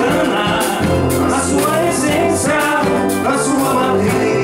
africana, na sua essência, na sua matriz.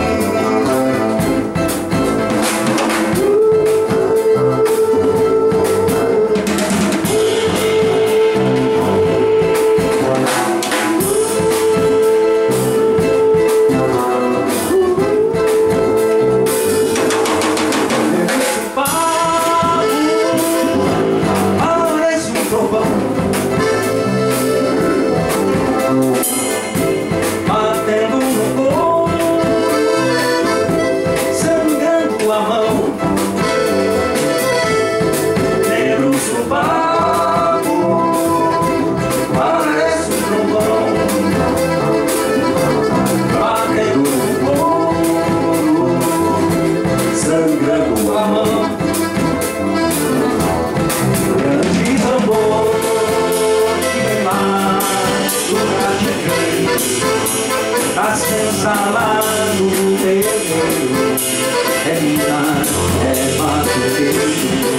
Lá no terreiro, é mina, é matureiro,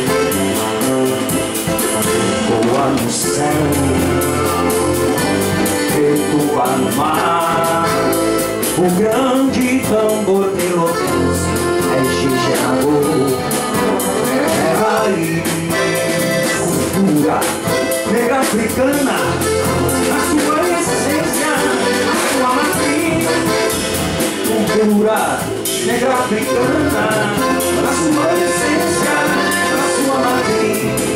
voa no céu, retua no mar. O grande tambor pelotense é xixenador, é raiz, cultura negra africana, na sua essência, na sua matriz. Cultura negra africana, na sua essência, na sua matriz.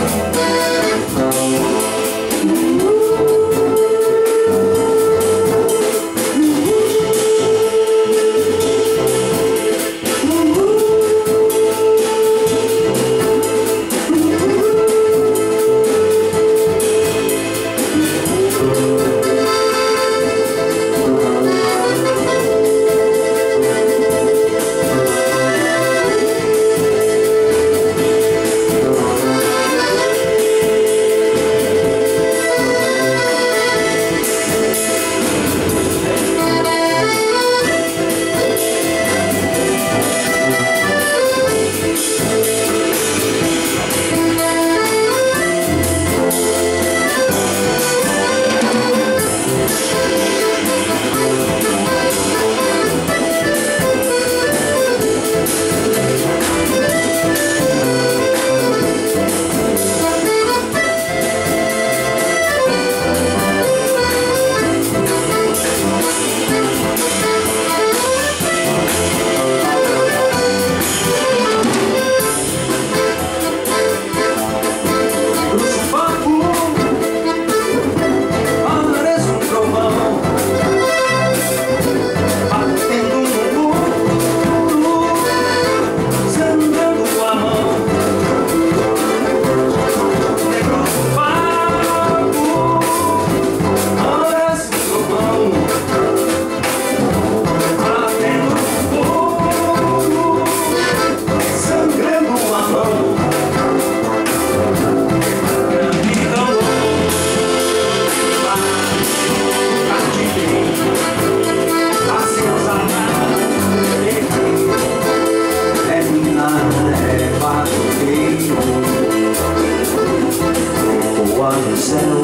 No céu,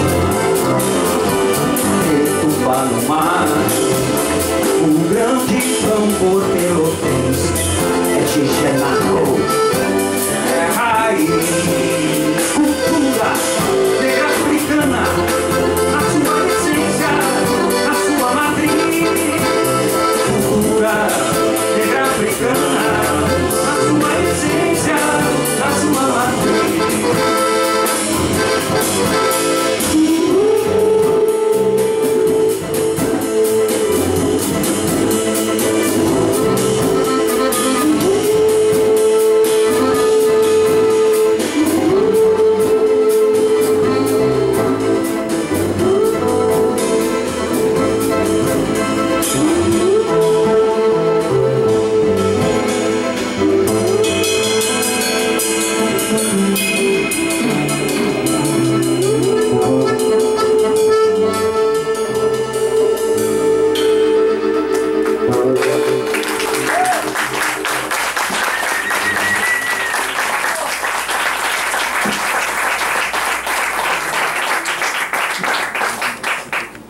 retumba no mar. Um grande tambor pelotense é xixenador, é raiz, cultura negra africana, na sua essência, na sua matriz. Cultura negra africana, na sua essência, na sua matriz.